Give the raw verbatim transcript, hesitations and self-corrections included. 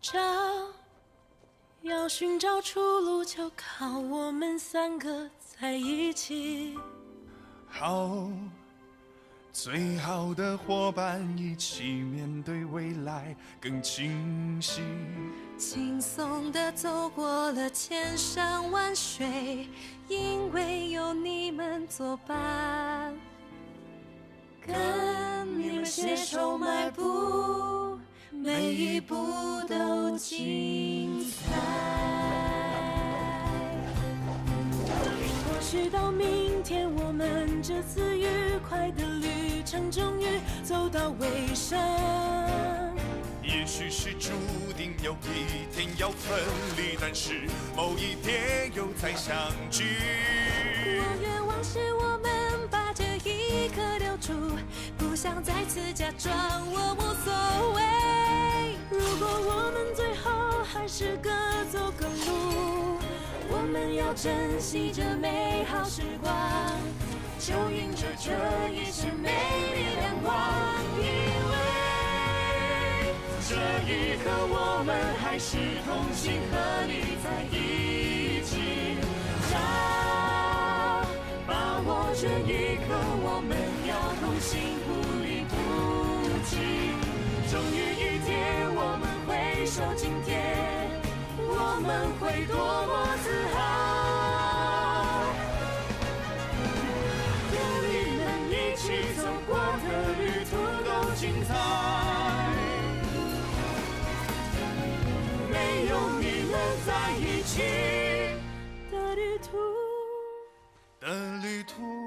找，要寻找出路，就靠我们三个在一起。 好，最好的伙伴，一起面对未来更清晰。 轻松地走过了千山万水，因为有你们作伴，跟你们携手迈步，每一步都精彩。或许到明天，我们这次愉快的旅程终于走到尾声。 也许是注定有一天要分离，但是某一天又再相聚。 我愿望是我们把这一刻留住，不想再次假装我无所谓。如果我们最后还是各走各路，我们要珍惜这美好时光，就迎着这一线美丽亮光。因为这一刻我们还是同心合力在一起，找把握这一刻我们要同心不离不弃。终于一天我们回首今天，我们会多么自豪，有你们一起走过的旅途都精彩，没有你们在一起的旅途的旅途。